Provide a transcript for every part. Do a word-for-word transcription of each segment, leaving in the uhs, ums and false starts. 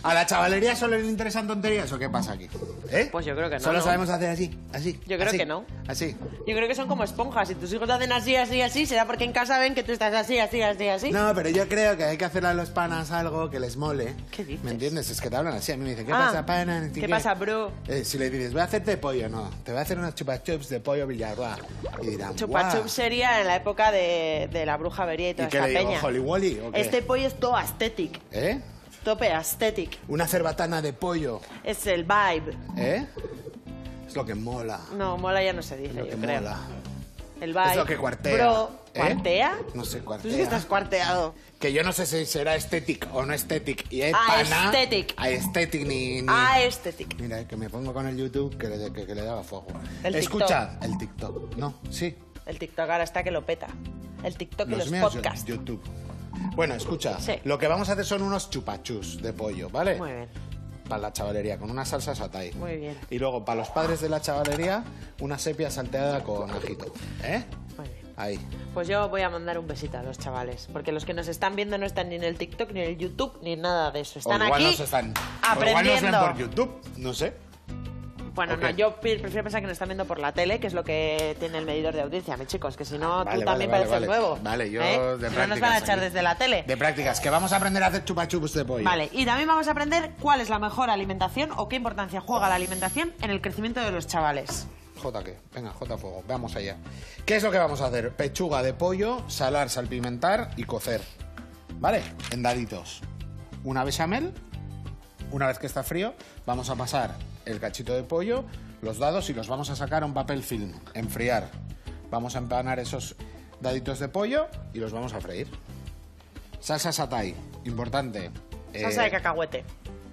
¿A la chavalería solo le interesan tonterías o qué pasa aquí? ¿Eh? Pues yo creo que no. Solo ¿no? sabemos hacer así, así. Yo creo así, que no. Así. Yo creo que son como esponjas. Si tus hijos hacen así, así, así, será porque en casa ven que tú estás así, así, así, así. No, pero yo creo que hay que hacerle a los panas algo que les mole. ¿Qué dices? ¿Me entiendes? Es que te hablan así. A mí me dicen, ¿qué Ah, pasa, pana? ¿Qué pasa, bro? Eh, si le dices, voy a hacerte pollo, no. Te voy a hacer unos chupa chups de pollo Villarroa. Y dirán, Chupa "Guau". chups sería en la época de, de la bruja vería y toda ¿Y qué esta le digo, peña. Holly Wally o qué? Este pollo es todo aesthetic. ¿Eh? Tope aesthetic. Una cerbatana de pollo. Es el vibe. ¿Eh? Es lo que mola. No, mola ya no se Es dice, lo que yo creo. mola. El vibe. Es lo que cuartea. Bro, ¿Eh? ¿cuartea? No sé, Tú cuartea. sí que estás cuarteado. Que yo no sé si será estético o no estético. Y es pana. Aesthetic. Aesthetic ni... ni... Aesthetic. Mira, eh, que me pongo con el YouTube que le, que, que le daba fuego. El Escucha, el TikTok. No, sí. El TikTok ahora está que lo peta. El TikTok y los míos, podcasts. YouTube. Bueno, escucha. Sí. Lo que vamos a hacer son unos chupachus de pollo, ¿vale? Muy bien. Para la chavalería, con una salsa satay. Muy bien. Y luego, para los padres de la chavalería, una sepia salteada con ajito. ¿Eh? Muy bien. Ahí. Pues yo voy a mandar un besito a los chavales, porque los que nos están viendo no están ni en el TikTok, ni en el YouTube, ni nada de eso. Están o igual aquí nos están, aprendiendo. O igual nos ven por YouTube, no sé. Bueno, ¿O no, qué? yo pi- prefiero pensar que nos están viendo por la tele, que es lo que tiene el medidor de audiencia, mis chicos, que si no, Vale, tú vale, también vale, pareces vale. nuevo. Vale, yo ¿eh? de Si no nos van a prácticas echar aquí. desde la tele. De prácticas, que vamos a aprender a hacer chupachups de pollo. Vale, y también vamos a aprender cuál es la mejor alimentación o qué importancia juega la alimentación en el crecimiento de los chavales. J qué, venga, J fuego, vamos allá. ¿Qué es lo que vamos a hacer? Pechuga de pollo, salar, salpimentar y cocer. ¿Vale? En daditos. Una bechamel. Una vez que está frío, vamos a pasar el cachito de pollo, los dados y los vamos a sacar a un papel film. Enfriar. Vamos a empanar esos daditos de pollo y los vamos a freír. Salsa satay, importante. Salsa Eh, de cacahuete.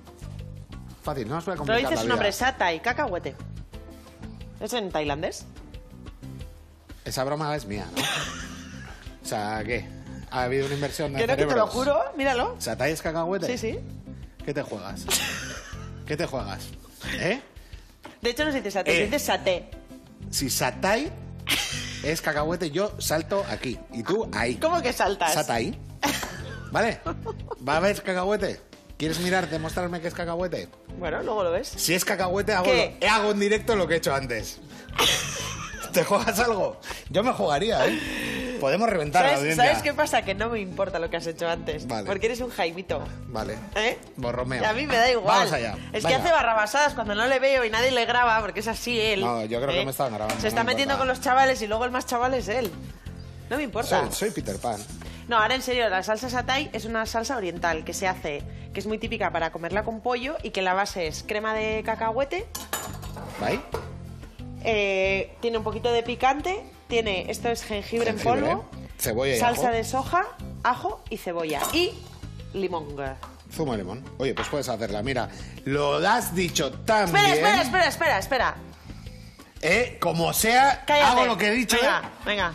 Fácil, no os voy a Lo complicar dices la su vida. nombre, satay, cacahuete. ¿Es en tailandés? Esa broma es mía, ¿no? O sea, ¿qué? ¿Ha habido una inversión de Que no, que te lo cerebros? juro, míralo. ¿Satay es cacahuete? Sí, sí. ¿Qué te juegas? ¿Qué te juegas? ¿Eh? De hecho no se dice saté, Eh. se dice saté. Si satay es cacahuete, yo salto aquí. Y tú ahí. ¿Cómo que saltas? Satay. ¿Vale? ¿Va a haber cacahuete? ¿Quieres mirar, demostrarme que es cacahuete? Bueno, luego lo ves. Si es cacahuete, hago, ¿Qué? lo- hago en directo lo que he hecho antes. ¿Te juegas algo? Yo me jugaría, ¿eh? Podemos reventar a la ¿Sabes, audiencia. ¿Sabes qué pasa? Que no me importa lo que has hecho antes. Vale. Porque eres un Jaimito. Vale. ¿Eh? Borromeo. Y a mí me da igual. Vamos allá. Es que Venga. hace barrabasadas cuando no le veo y nadie le graba, porque es así él. No, yo creo que ¿eh? me estaban grabando, Se está no me metiendo importa. con los chavales y luego el más chaval es él. No me importa. Soy, soy Peter Pan. No, ahora en serio, la salsa satay es una salsa oriental que se hace, que es muy típica para comerla con pollo y que la base es crema de cacahuete, ¿Vale? eh, tiene un poquito de picante, tiene, esto es jengibre, en Jengibre, polvo, cebolla y salsa ajo. de soja, ajo y cebolla y limón. Zumo de limón. Oye, pues puedes hacerla. Mira, lo has dicho tan Espera, bien. espera, espera, espera, espera. Eh, como sea, Cállate. hago lo que he dicho. Venga, ¿eh? venga.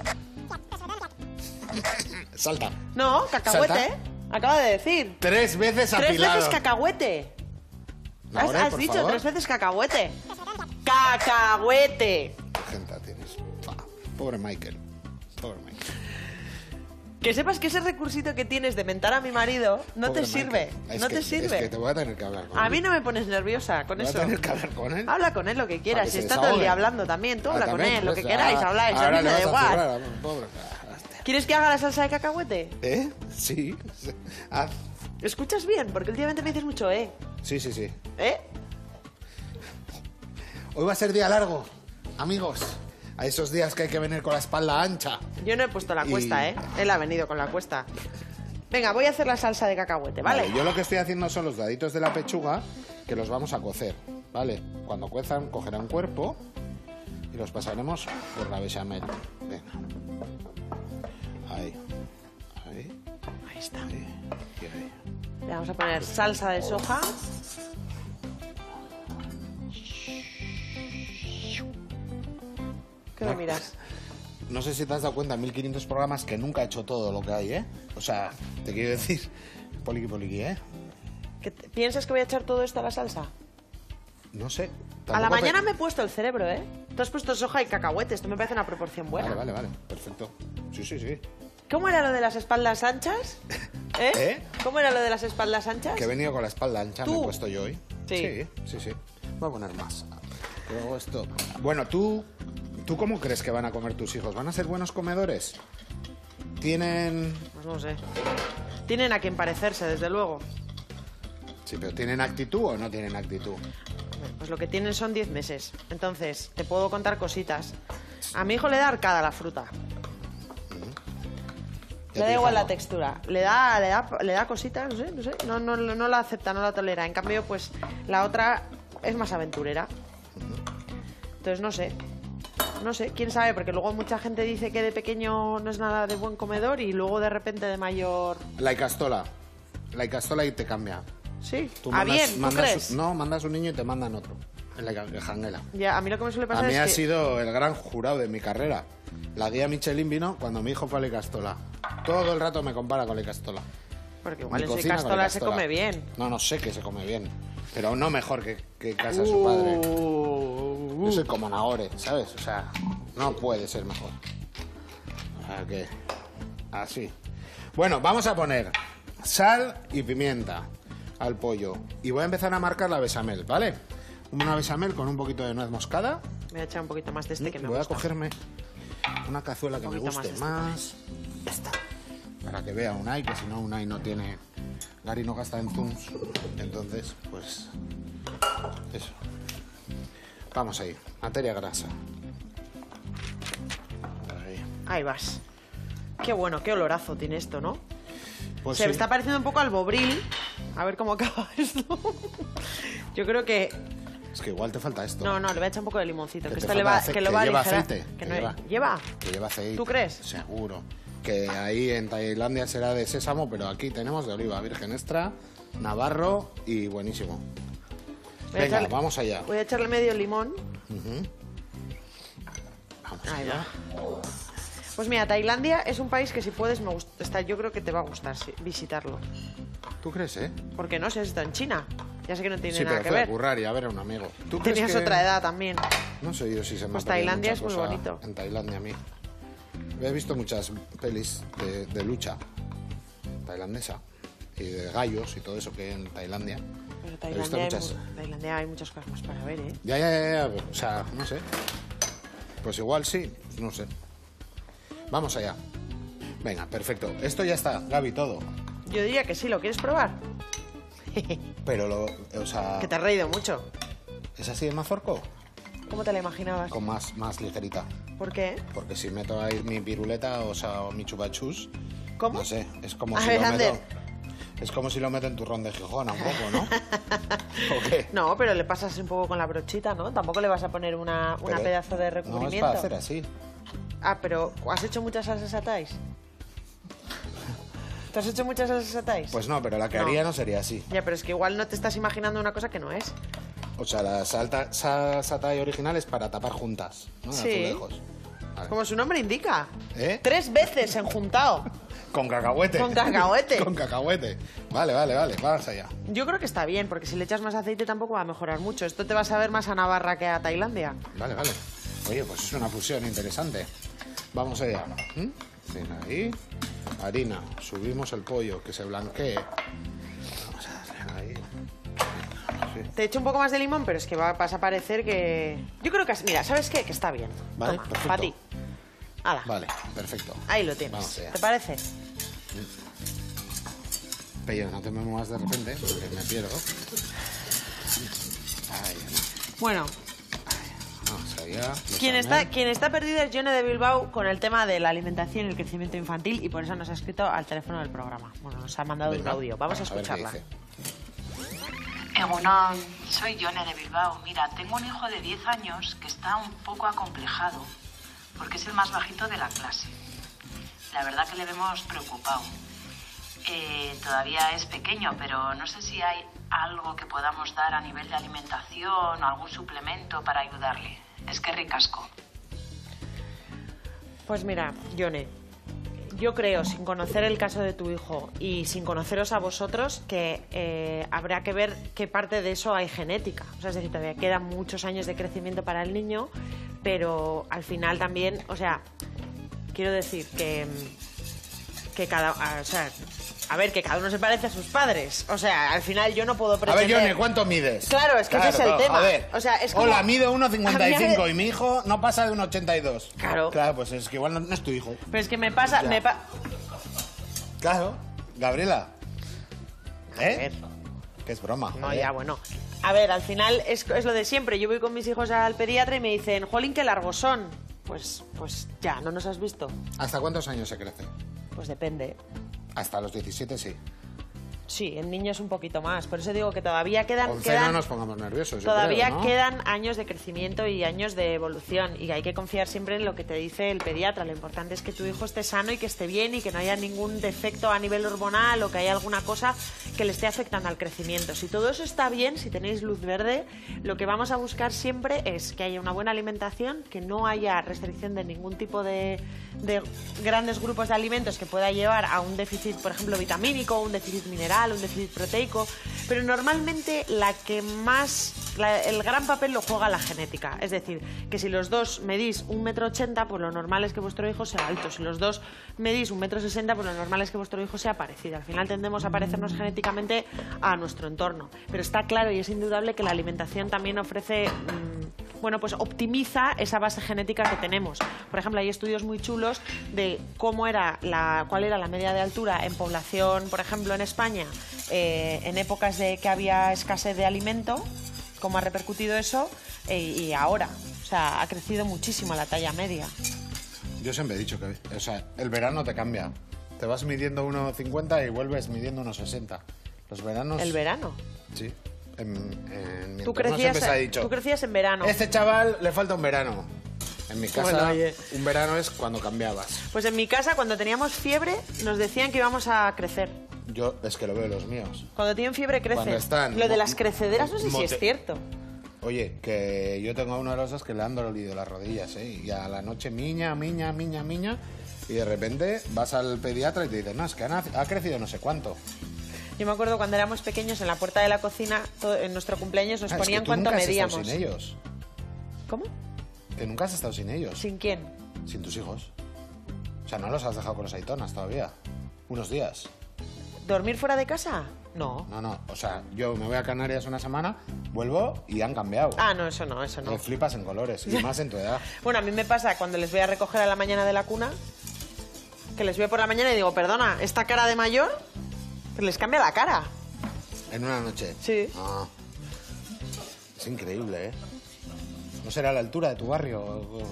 Salta. No, cacahuete, Salta. ¿eh? Acaba de decir. Tres veces Tres apilado. veces cacahuete. Has, Ahora, has por dicho favor. tres veces cacahuete. Cacahuete. Qué gente tienes. Fa. Pobre Michael. Pobre Michael. Que sepas que ese recursito que tienes de mentar a mi marido no Pobre te sirve. Michael. Es No que- te sirve. Es que te voy a tener que hablar con A él. mí no me pones nerviosa con Voy a eso. tener que hablar con él. Habla con él lo que Para quieras. que Si se está todo el desahogue. día hablando también, tú Ah, habla con también, él, lo pues, que queráis, ah, habláis. A ahora mí me le da vas a igual. zurrar a- pobre. Ah, hostia. ¿Quieres que haga la salsa de cacahuete? ¿Eh? Sí. Haz. ¿Escuchas bien? Porque últimamente me dices mucho, ¿eh? Sí, sí, sí. ¿Eh? Hoy va a ser día largo, amigos. A esos días que hay que venir con la espalda ancha. Yo no he puesto la Y- cuesta, ¿eh? Él ha venido con la cuesta. Venga, voy a hacer la salsa de cacahuete, ¿vale? Yo lo que estoy haciendo son los daditos de la pechuga que los vamos a cocer, ¿vale? Cuando cuezan, cogerán cuerpo y los pasaremos por la bechamel. Venga. Ahí. Ahí. Ahí está. Ahí. Y ahí. Le vamos a poner salsa de soja. ¿Qué me miras? No sé si te has dado cuenta, mil quinientos programas que nunca he hecho todo lo que hay, ¿eh? O sea, te quiero decir, poliqui poliqui, ¿eh? ¿Que te- ¿Piensas que voy a echar todo esto a la salsa? No sé. A la tampoco pe- mañana me he puesto el cerebro, ¿eh? Tú has puesto soja y cacahuete. Esto me parece una proporción buena. Vale, vale, vale. Perfecto. Sí, sí, sí. ¿Cómo era lo de las espaldas anchas? ¿Eh? ¿Eh? ¿Cómo era lo de las espaldas anchas? Que he venido con la espalda ancha, ¿Tú? me he puesto yo hoy. Sí. Sí, sí, sí. Voy a poner más. Luego esto... Bueno, ¿tú, ¿tú cómo crees que van a comer tus hijos? ¿Van a ser buenos comedores? ¿Tienen...? Pues no sé. Tienen a quien parecerse, desde luego. Sí, pero ¿tienen actitud o no tienen actitud? Pues lo que tienen son diez meses. Entonces, te puedo contar cositas. A mi hijo le da arcada la fruta. Le da igual la textura. Le da, le da, le da cositas, no sé, no sé. No, no, no la acepta, no la tolera. En cambio, pues la otra es más aventurera. Entonces, no sé. No sé, quién sabe, porque luego mucha gente dice que de pequeño no es nada de buen comedor y luego de repente de mayor... La icastola. La icastola y te cambia. Sí. Tú ¿Ah, mandas- bien? ¿Tú mandas- crees? No, mandas un niño y te mandan otro. En la janguela. Ya, a mí lo que me suele A pasar mí es ha que... sido el gran jurado de mi carrera. La guía Michelin vino cuando mi hijo fue a la Icastola. Todo el rato me compara con la Icastola. Porque igual Mi en cocina con Castola la se Icastola. come bien. No, no sé que se come bien. Pero no mejor que, que casa de su padre. Uh, Yo soy como Nagore, ¿sabes? O sea, no puede ser mejor. O sea que... Así. Bueno, vamos a poner sal y pimienta al pollo. Y voy a empezar a marcar la bechamel, ¿vale? Una bechamel con un poquito de nuez moscada. Voy a echar un poquito más de este que me Voy gusta. a cogerme una cazuela que Un me poquito guste más más. Esta. Para que vea Unai, que si no Unai no tiene... Gary no gasta en zooms. Entonces, pues... Eso. Vamos ahí. Materia grasa. Ahí. Ahí vas. Qué bueno, qué olorazo tiene esto, ¿no? Pues Se sí. me está pareciendo un poco al bobril. A ver cómo acaba esto. Yo creo que... Es que igual te falta esto. No, no, le voy a echar un poco de limoncito. Que Que te esto le falta va, ace- que lo que va a lleva aligerar. aceite, Que que no lleva. ¿Lleva? Que lleva aceite. ¿Tú crees? Seguro. Que ahí en Tailandia será de sésamo, pero aquí tenemos de oliva virgen extra, navarro y buenísimo. Voy a Venga, echarle- vamos allá. Voy a echarle medio limón. Vamos Ahí allá. va. Pues mira, Tailandia es un país que si puedes, me gusta, está, yo creo que te va a gustar sí, visitarlo. ¿Tú crees, eh? Porque no sé, está en China. Ya sé que no tiene Sí, nada pero que fue a ver. currar y a ver a un amigo. ¿Tú crees Tenías que- otra edad también. No sé yo si se me Pues ha perdido Tailandia mucha es muy cosa bonito. En Tailandia a mí. He visto muchas pelis de, de lucha tailandesa y de gallos y todo eso que hay en Tailandia. Pero He visto Tailandia hay, muchas. mu- Tailandia hay muchas cosas más para ver, ¿eh? Ya, ya, ya, ya, o sea, no sé. Pues igual sí, no sé. Vamos allá. Venga, perfecto. Esto ya está, Gaby, todo. Yo diría que sí, ¿lo quieres probar? Pero lo, o sea, Que te has reído mucho. ¿es así de mazorco? ¿Cómo te la imaginabas? Con más, más ligerita. ¿Por qué? Porque si meto ahí mi piruleta, o sea, o mi chupachus, ¿Cómo? no sé, es como A si ver, lo Ander. meto... Es como si lo meto en turrón de Gijona un poco, ¿no? ¿O qué? No, pero le pasas un poco con la brochita, ¿no? Tampoco le vas a poner una, una Pero- pedazo de No, es recubrimiento. para hacer así. Ah, pero ¿has hecho muchas salsas atáis? ¿Te has hecho muchas salsas atáis? Pues no, pero la que No. haría no sería así. Ya, pero es que igual no te estás imaginando una cosa que no es. O sea, la salta, salsa Thai original es para tapar juntas, ¿no? En Sí. azulejos. Vale. Como su nombre indica. ¿Eh? Tres veces enjuntado. Con cacahuete. Con cacahuete. Con cacahuete. Vale, vale, vale. Vamos allá. Yo creo que está bien, porque si le echas más aceite tampoco va a mejorar mucho. Esto te va a saber más a Navarra que a Tailandia. Vale, vale. Oye, pues es una fusión interesante. Vamos allá. ¿Mm? Bien, ahí. Harina. Subimos el pollo, que se blanquee. Vamos a darle ahí. Sí. Te echo un poco más de limón, pero es que va- vas a parecer que... Yo creo que... Mira, ¿sabes qué? Que está bien. Vale, Toma, perfecto. para ti. Hala, Vale, perfecto. ahí lo tienes. Vamos allá. ¿Te parece? Pello, no te me muevas de repente, porque me pierdo. Ahí, Bueno, vamos allá. Los quien amé. está, quien está perdido es Yone de Bilbao con el tema de la alimentación y el crecimiento infantil y por eso nos ha escrito al teléfono del programa. Bueno, nos ha mandado Venga, un audio. Vamos a ver qué escucharla. dice. Egunon, soy Yone de Bilbao. Mira, tengo un hijo de diez años que está un poco acomplejado porque es el más bajito de la clase. La verdad que le vemos preocupado. Eh, todavía es pequeño, pero no sé si hay algo que podamos dar a nivel de alimentación o algún suplemento para ayudarle. Es que ricasco. Pues mira, Yone, yo creo, sin conocer el caso de tu hijo y sin conoceros a vosotros, que eh, habrá que ver qué parte de eso hay genética. O sea, es decir, todavía quedan muchos años de crecimiento para el niño, pero al final también, o sea, quiero decir que, que cada... O sea, A ver, que cada uno se parece a sus padres. O sea, al final yo no puedo pretender... A ver, Johnny, ¿cuánto mides? Claro, es que claro, ese es el claro, tema. Joder. O sea, es como... Hola, mido uno cincuenta y cinco A mí- y mi hijo no pasa de uno ochenta y dos. Claro. Claro, pues es que igual no, no es tu hijo. Pero es que me pasa... Ya. Me pa- Claro, Gabriela. A ¿Eh? ver. Que es broma. No, joder. ya, bueno. A ver, al final es, es lo de siempre. Yo voy con mis hijos al pediatra y me dicen, jolín, qué largos son. Pues, pues ya, ¿no nos has visto? ¿Hasta cuántos años se crece? Pues depende. Hasta los diecisiete, sí. Sí, en niños un poquito más. Por eso digo que todavía quedan... once quedan no nos pongamos nerviosos, yo Todavía creo, ¿no? quedan años de crecimiento y años de evolución y hay que confiar siempre en lo que te dice el pediatra. Lo importante es que tu hijo esté sano y que esté bien y que no haya ningún defecto a nivel hormonal o que haya alguna cosa que le esté afectando al crecimiento. Si todo eso está bien, si tenéis luz verde, lo que vamos a buscar siempre es que haya una buena alimentación, que no haya restricción de ningún tipo de, de grandes grupos de alimentos que pueda llevar a un déficit, por ejemplo, vitamínico, un déficit mineral, un déficit proteico, pero normalmente la que más, la- el gran papel lo juega la genética. Es decir, que si los dos medís un metro ochenta, pues lo normal es que vuestro hijo sea alto. Si los dos medís un metro sesenta, pues lo normal es que vuestro hijo sea parecido. Al final tendemos a parecernos genéticamente a nuestro entorno. Pero está claro y es indudable que la alimentación también ofrece... mmm, bueno, pues optimiza esa base genética que tenemos. Por ejemplo, hay estudios muy chulos de cómo era la, cuál era la media de altura en población, por ejemplo, en España, eh, en épocas de que había escasez de alimento, cómo ha repercutido eso, eh, y ahora. O sea, ha crecido muchísimo la talla media. Yo siempre he dicho que, o sea, el verano te cambia. Te vas midiendo uno cincuenta y vuelves midiendo uno sesenta. Los veranos... ¿El verano? Sí. En, en mi Tú entorno crecías, siempre se ha dicho, tú crecías en verano. este chaval le falta un verano. En mi casa, Bueno, oye. un verano es cuando cambiabas. Pues en mi casa, cuando teníamos fiebre, nos decían que íbamos a crecer. Yo es que lo veo en los míos. Cuando tienen fiebre, crecen. Cuando están Lo de mo- las crecederas no sé si mote- es cierto. Oye, que yo tengo a uno de los dos que le han dolido las rodillas, ¿eh? Y a la noche, miña, miña, miña, miña. Y de repente vas al pediatra y te dicen, no, es que ha, nac- ha crecido no sé cuánto. Yo me acuerdo cuando éramos pequeños, en la puerta de la cocina, todo- en nuestro cumpleaños nos Ah, es que ponían tú cuánto nunca has medíamos. estado sin ellos. ¿Cómo? Que nunca has estado sin ellos. ¿Sin quién? Sin tus hijos. O sea, no los has dejado con los aitonas todavía. Unos días. ¿Dormir fuera de casa? No. No, no. O sea, yo me voy a Canarias una semana, vuelvo y han cambiado. Ah, no, eso no, eso no. Te flipas en colores y más en tu edad. Bueno, a mí me pasa cuando les voy a recoger a la mañana de la cuna, que les veo por la mañana y digo, perdona, ¿esta cara de mayor? Que les cambia la cara. En una noche. Sí. Ah. Es increíble, ¿eh? ¿No será a la altura de tu barrio? o-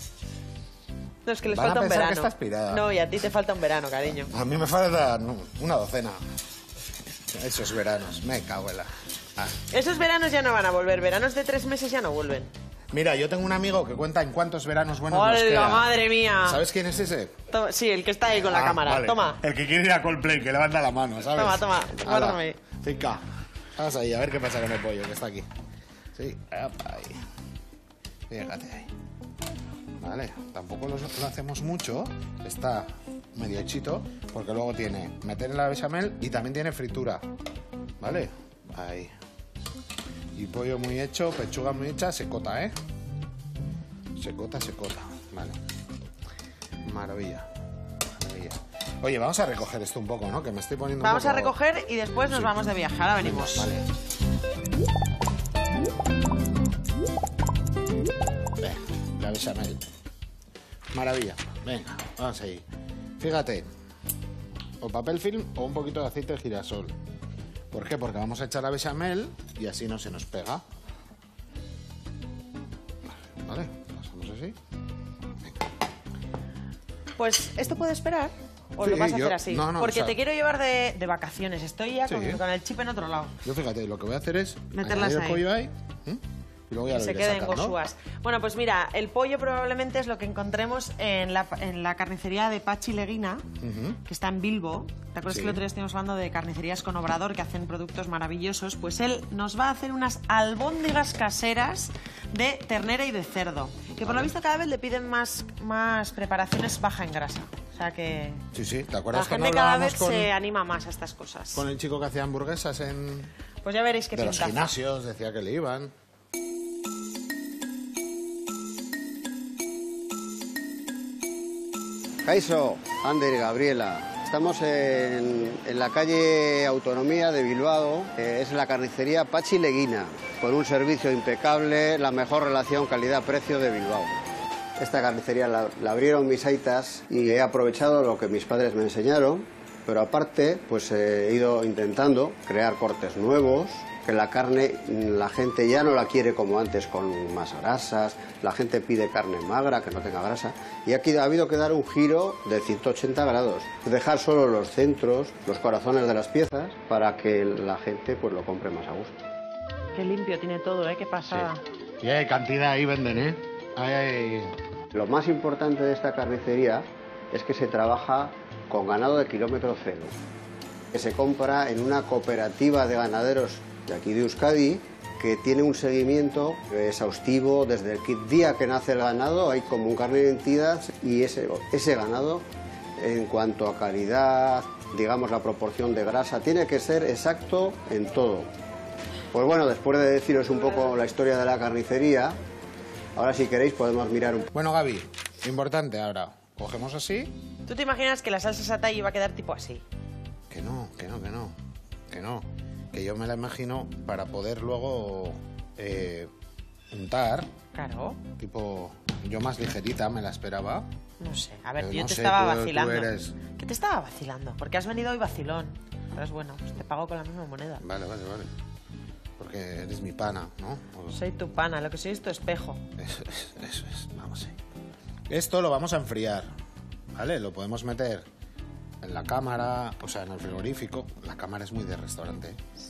No, es que les Van a falta un pensar que verano. estás pirada. No, y a ti te falta un verano, cariño. A mí me falta no, una docena. Esos veranos. Me cago en la... Ah. Esos veranos ya no van a volver, veranos de tres meses ya no vuelven. Mira, yo tengo un amigo que cuenta en cuántos veranos buenos nos ¡Hola, queda. madre mía! ¿Sabes quién es ese? To- Sí, el que está ahí con la Ah, cámara. vale. Toma. El que quiere ir a Coldplay, que levanta la mano, ¿sabes? Toma, toma, guárdame. Cinca. Vamos ahí, a ver qué pasa con el pollo, que está aquí. Sí, apa, ahí. Fíjate ahí. Vale, tampoco lo, lo hacemos mucho. Está medio hechito, porque luego tiene meter en la bechamel y también tiene fritura. ¿Vale? Ahí. Y pollo muy hecho, pechuga muy hecha, secota, ¿eh? Secota, secota. Vale. Maravilla. Maravilla. Oye, vamos a recoger esto un poco, ¿no? Que me estoy poniendo un Vamos a poco- recoger y después nos Sí. vamos de viaje. Ahora venimos. Vale. Venga, la bechamel. Maravilla. Venga, vamos ahí. Fíjate. O papel film o un poquito de aceite de girasol. ¿Por qué? Porque vamos a echar la bechamel y así no se nos pega. Vale, lo hacemos así. Pues, ¿esto puede esperar? ¿O Sí, lo vas a yo- hacer así? no, no, Porque o sea- te quiero llevar de, de vacaciones. Estoy ya Sí. con, con el chip en otro lado. Yo fíjate, lo que voy a hacer es Meterlas añadir el ahí. pollo ahí, ¿eh? Y luego ya Que lo se iré queden sacando. gosúas. Bueno, pues mira, el pollo probablemente es lo que encontremos en la, en la carnicería de Pachi Leguina, Ujú. que está en Bilbo. ¿Te acuerdas Sí. que el otro día estuvimos hablando de carnicerías con Obrador que hacen productos maravillosos? Pues él nos va a hacer unas albóndigas caseras de ternera y de cerdo, que por lo visto cada vez le piden más, más preparaciones baja en grasa. O sea que Sí, sí, ¿te la acuerdas cuando gente cada hablábamos vez con, se anima más a estas cosas. con el chico que hacía hamburguesas en... Pues ya veréis qué de los pintaza. gimnasios? Decía que le iban. Kaixo, Ander y Gabriela. estamos en, en la calle Autonomía de Bilbao. Eh, es la carnicería Pachi Leguina, con un servicio impecable, la mejor relación calidad-precio de Bilbao. Esta carnicería la, la abrieron mis aitas y he aprovechado lo que mis padres me enseñaron, pero aparte pues he ido intentando crear cortes nuevos, que la carne la gente ya no la quiere como antes con más grasas, la gente pide carne magra, que no tenga grasa, y aquí ha habido que dar un giro de ciento ochenta grados, dejar solo los centros, los corazones de las piezas, para que la gente pues lo compre más a gusto. Qué limpio tiene todo, ¿eh? Qué pasada. Sí. Y hay cantidad ahí venden, ¿eh? Ahí hay... Lo más importante de esta carnicería es que se trabaja con ganado de kilómetro cero, que se compra en una cooperativa de ganaderos de aquí de Euskadi, que tiene un seguimiento exhaustivo desde el día que nace el ganado. Hay como un carnet de identidad y ese, ese ganado, en cuanto a calidad, digamos la proporción de grasa, tiene que ser exacto en todo. Pues bueno, después de deciros un poco la historia de la carnicería, ahora si queréis podemos mirar un poco. Bueno, Gaby, importante ahora. Cogemos así. ¿Tú te imaginas que la salsa satay iba a quedar tipo así? Que no, que no, que no, que no. Que yo me la imagino para poder luego eh, untar. Claro. Tipo, yo más ligerita me la esperaba. No sé, a ver, Pero yo no te sé, estaba tú- tú vacilando. eres- ¿Qué te estaba vacilando? Porque has venido hoy vacilón. Pero es bueno, pues te pago con la misma moneda. Vale, vale, vale. Porque eres mi pana, ¿no? O- Soy tu pana, lo que soy es tu espejo. Eso es, eso es. Vamos ahí. Esto lo vamos a enfriar, ¿vale? Lo podemos meter en la cámara, o sea, en el frigorífico. La cámara es muy de restaurante.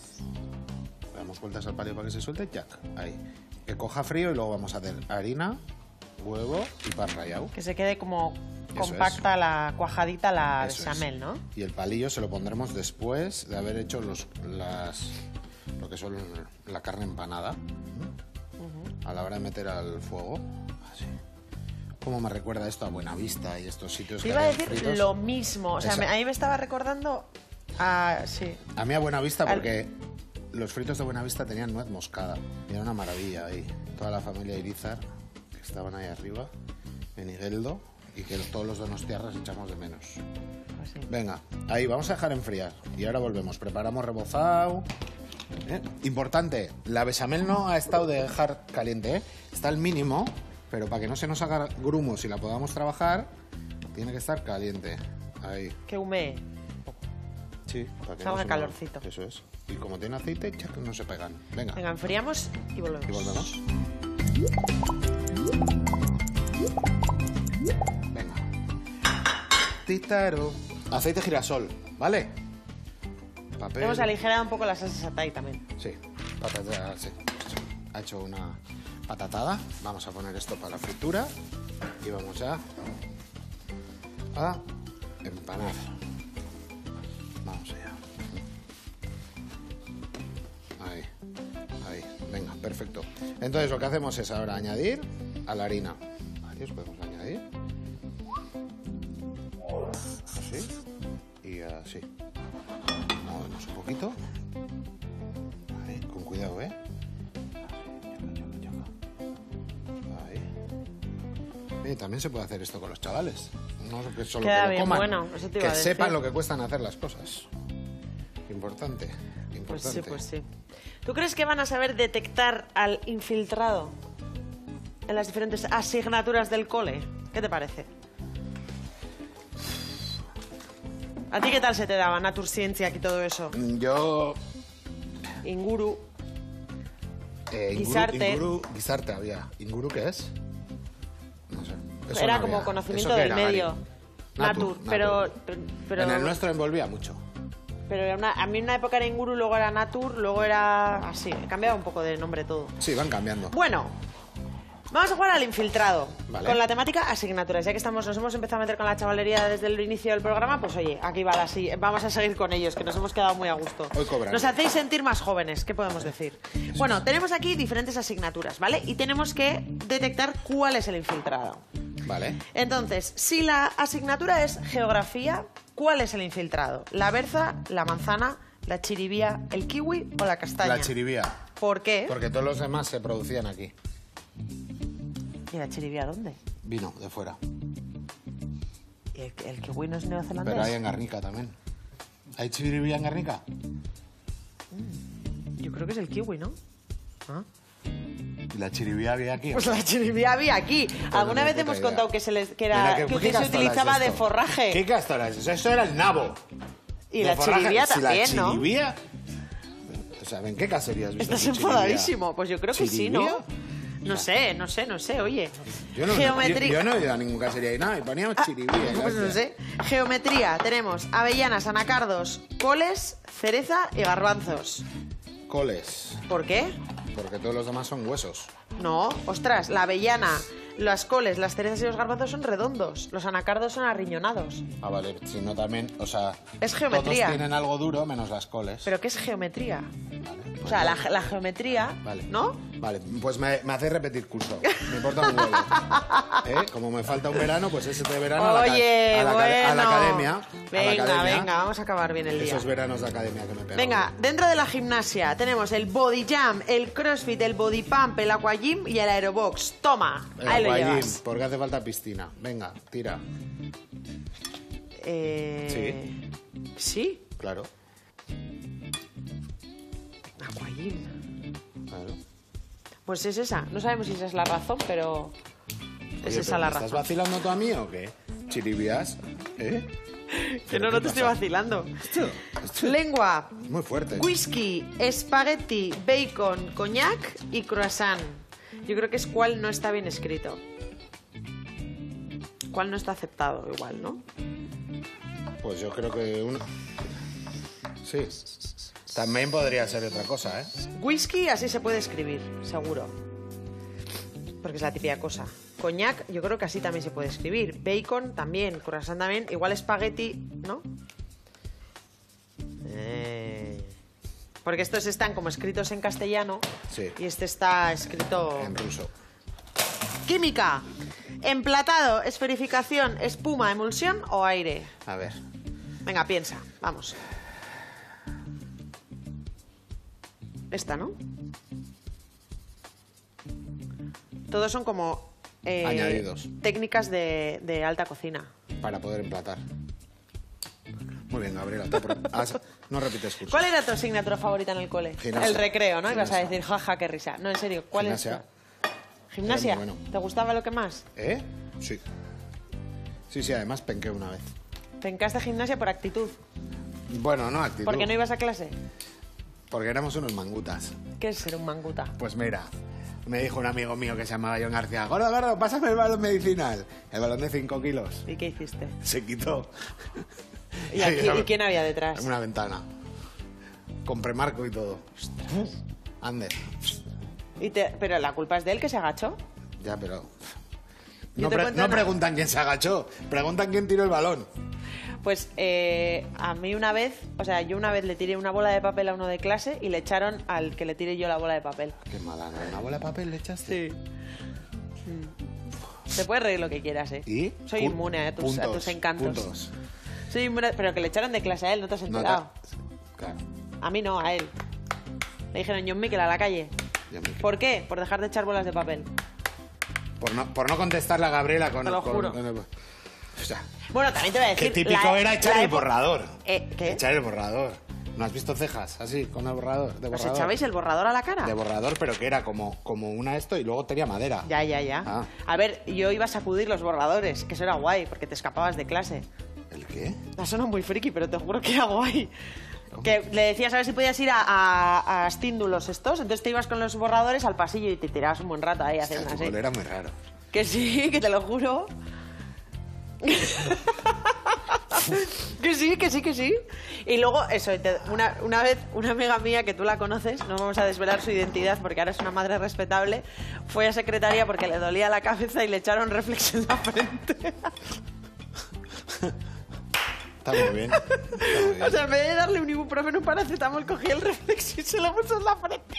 Le damos vueltas al palio para que se suelte, Jack. Ahí. Que coja frío y luego vamos a hacer harina, huevo y pan rallado. Que se quede como Eso compacta, la cuajadita, la Eso es. bechamel, ¿no? Y el palillo se lo pondremos después de haber hecho los, las, lo que son la carne empanada. A la hora de meter al fuego. Así. ¿Cómo me recuerda esto a Buenavista y estos sitios Te que iba a hacen decir fritos? lo mismo. O sea, Esa- me- a mí me estaba recordando a... Sí. A mí a Buenavista Al- porque los fritos de Buenavista tenían nuez moscada. Y era una maravilla ahí. Toda la familia Irizar, que estaban ahí arriba, en Igueldo, y que todos los donostiarras echamos de menos. Pues sí. Venga, ahí, vamos a dejar enfriar. Y ahora volvemos. Preparamos rebozado. ¿Eh? Importante, la bechamel no ha estado de dejar caliente, ¿eh? Está al mínimo, pero para que no se nos haga grumos y la podamos trabajar, tiene que estar caliente. Ahí. Que humee. Sí, para que Salga no se calorcito. Eso es. Y como tiene aceite, ya que no se pegan. Venga, Venga, enfriamos y volvemos. y volvemos. Venga. Titaro. Aceite girasol, ¿vale? Papel. Hemos aligerado un poco la salsa satay también. Sí, patata, sí. Ha hecho una patatada. Vamos a poner esto para la fritura y vamos ya a empanar. Vamos allá. Ahí, ahí. Venga, perfecto. Entonces lo que hacemos es ahora añadir a la harina. Ahí os podemos añadir. Así y así. Movemos un poquito. Ahí, con cuidado, ¿eh? Ahí. Y también se puede hacer esto con los chavales. No que solo Queda que lo bien, coman. bueno, eso te iba que a decir. sepan lo que cuestan hacer las cosas. Importante, Pues importante. sí, pues sí. ¿Tú crees que van a saber detectar al infiltrado en las diferentes asignaturas del cole? ¿Qué te parece? ¿A ti qué tal se te daba Naturciencia y todo eso? Yo... Inguru. Eh, Inguru- Guisarte. Inguru, Guisarte había. ¿Inguru qué es? No sé. Eso Era no como había. conocimiento ¿Eso qué del era, medio. Gary? Natur, pero, pero, pero, En el nuestro envolvía mucho. pero era una- a mí en una época era Inguru, luego era Natur, luego era así. Cambiaba un poco de nombre todo. Sí, van cambiando. Bueno, vamos a jugar al infiltrado. Vale. Con la temática asignaturas. Ya que estamos, nos hemos empezado a meter con la chavalería desde el inicio del programa, pues oye, aquí va la si- vamos a seguir con ellos, que nos hemos quedado muy a gusto. Hoy cobran. Nos hacéis sentir más jóvenes, ¿qué podemos decir? Bueno, tenemos aquí diferentes asignaturas, ¿vale? Y tenemos que detectar cuál es el infiltrado. Vale. Entonces, si la asignatura es geografía, ¿cuál es el infiltrado? ¿La berza, la manzana, la chiribía, el kiwi o la castaña? La chiribía. ¿Por qué? Porque todos los demás se producían aquí. ¿Y la chiribía dónde? Vino de fuera. ¿Y el, el kiwi no es neozelandés? Pero hay en Guernica también. ¿Hay chiribía en Guernica? Yo creo que es el kiwi, ¿no? ¿Ah? ¿Y la chiribía había aquí? Pues la chiribía había aquí. ¿Alguna ni vez puta hemos idea. contado que se les que Mira, era ¿qué- que qué se castola es utilizaba de esto? forraje? ¿Qué castola es eso? Eso era el nabo. Y De la forraje. chiribía Si también, la ¿no? chiribía... O sea, ¿en qué cacería has visto Estás tu chiribía? enfadadísimo. Pues yo creo que sí, ¿no? ¿Chiribía? No sé, no sé, no sé, oye. Yo no, Geometría. yo, yo no he ido a ningún cacería y nada, y poníamos chiribía. Pues no gracias. sé. Geometría. Tenemos avellanas, anacardos, coles, cereza y garbanzos. Coles, ¿Por qué? porque todos los demás son huesos. No, ostras, la avellana, las coles, las cerezas y los garbanzos son redondos. Los anacardos son arriñonados. Ah, vale, si no también, o sea... Es geometría. Todos tienen algo duro menos las coles. ¿Pero qué es geometría? Vale, pues O sea, la, vale. la geometría, Vale. ¿no? Vale, pues me, me hace repetir curso. Me importa un huevo. ¿Eh? Como me falta un verano, pues ese de verano Oye, a, la, ca- a, la, bueno. a la academia. a la Venga, academia. venga, vamos a acabar bien el día. Esos veranos de academia que me pegan. Venga, dentro de la gimnasia tenemos el body jump, el crossfit, el body pump, el aqua gym y el aerobox. Toma, El ahí lo aquagym, llevas. porque hace falta piscina. Venga, tira. Eh... Sí. Claro, Aqua gym. claro. Pues es esa. No sabemos si esa es la razón, pero es Oye, esa pero la ¿me ¿Estás razón. vacilando tú a mí o qué? ¿Chiribias? ¿Eh? Que no, ¿Qué no te estoy pasa? vacilando. Esto, esto Lengua, es muy fuerte. whisky, espagueti, bacon, coñac y croissant. Yo creo que es cuál no está bien escrito. ¿Cuál no está aceptado igual, no? Pues yo creo que uno... Sí. También podría ser otra cosa, ¿eh? Whisky así se puede escribir, seguro. Porque es la típica cosa. Coñac yo creo que así también se puede escribir. Bacon también, croissant también. Igual espagueti, ¿no? Eh... Porque estos están como escritos en castellano Sí. y este está escrito... En ruso. Química. Emplatado, esferificación, espuma, emulsión o aire. A ver. Venga, piensa. Vamos. Esta, ¿no? Todos son como... eh, Añadidos. Técnicas de, de alta cocina. Para poder emplatar. Muy bien, Gabriela. te pro- has- No repites curso. ¿Cuál era tu asignatura favorita en el cole? Gimnasia. El recreo, ¿no? Ibas a Gimnasia. decir, jaja, qué risa. No, en serio, ¿cuál Gimnasia. es? ¿Gimnasia? Era muy bueno. ¿Te gustaba lo que más? ¿Eh? Sí. Sí, sí, además penqué una vez. Te encaste gimnasia por actitud. Bueno, no actitud. ¿Por qué no ibas a clase? Porque éramos unos mangutas. ¿Qué es ser un manguta? Pues mira, me dijo un amigo mío que se llamaba John García, gordo, gordo, pásame el balón medicinal. El balón de cinco kilos. ¿Y qué hiciste? Se quitó. ¿Y, aquí- ¿y quién había detrás? Una ventana. Con premarco y todo. Ander. Y te- Pero la culpa es de él que se agachó. Ya, pero... Yo No, te pre- cuento no una- preguntan quién se agachó, preguntan quién tiró el balón. Pues eh, a mí una vez, o sea, yo una vez le tiré una bola de papel a uno de clase y le echaron al que le tiré yo la bola de papel. Qué mala, ¿no? ¿Una bola de papel le echaste? Sí. Te puedes reír lo que quieras, ¿eh? ¿Y? Soy Pu- inmune a tus, a puntos, tus encantos. puntos. Soy inmune, pero que le echaron de clase a él, ¿no te has No enterado? te- Claro. A mí no, a él. Le dijeron, John Miquel, a la calle. Ya me- ¿Por qué? Por dejar de echar bolas de papel. Por no, por no contestarle a Gabriela con... Te lo con- juro. con el- o sea, Bueno, también te voy a decir... qué típico la- era echar la el epo- borrador. Eh, ¿Qué? Echar el borrador. ¿No has visto cejas así, con el borrador? De ¿Os borrador. echabais el borrador a la cara? De borrador, pero que era como, como una esto y luego tenía madera. Ya, ya, ya. Ah. A ver, yo iba a sacudir los borradores, que eso era guay, porque te escapabas de clase. ¿El qué? Ha sonado muy friki, pero te juro que era guay. Que le decías a ver si podías ir a, a, a estíndulos estos, entonces te ibas con los borradores al pasillo y te tirabas un buen rato ahí Hostia, haciendo tu así. cole era muy raro. Que sí, que te lo juro. Que sí, que sí, que sí. Y luego, eso, te- una, una vez, una amiga mía que tú la conoces, no vamos a desvelar su identidad porque ahora es una madre respetable, fue a secretaría porque le dolía la cabeza y le echaron reflex en la frente. Está muy bien. Está muy bien. O sea, en vez de darle un ibuprofeno, un paracetamol, cogí el reflex y se lo puso en la frente.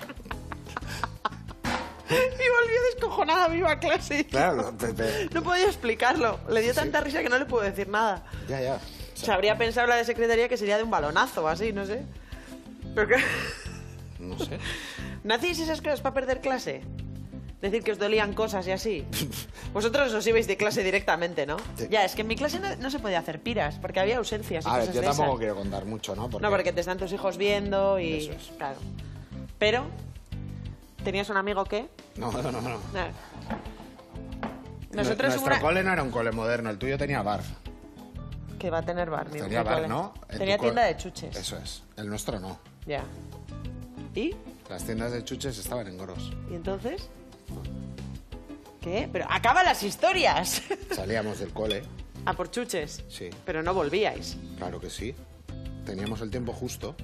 Y volvió descojonada viva a clase. Claro, te- te- No podía explicarlo. Le dio Sí. tanta risa que no le puedo decir nada. ya, ya. Se habría pensado la de secretaría que sería de un balonazo o así, no sé. Pero que... No sé. ¿No hacéis esas cosas para perder clase? Decir que os dolían cosas y así. Vosotros os ibais de clase directamente, ¿no? Sí. Ya, es que en mi clase no, no se podía hacer piras, porque había ausencias y A ver, cosas yo de tampoco esas. quiero contar mucho, ¿no? No, porque te están tus hijos viendo y... Eso es. Claro. Pero, ¿tenías un amigo que...? No, no, no. no. Nada. Nosotros Nuestro una... cole no era un cole moderno, el tuyo tenía bar. Que va a tener bar, mi Tenía mi bar, cole. ¿no? En Tenía tu cole- tienda de chuches. Eso es. El nuestro no. Ya. ¿Y? Las tiendas de chuches estaban en Goros. ¿Y entonces? ¿Qué? Pero acaba las historias. Salíamos del cole, A por chuches. sí, Pero no volvíais. claro que sí. Teníamos el tiempo justo.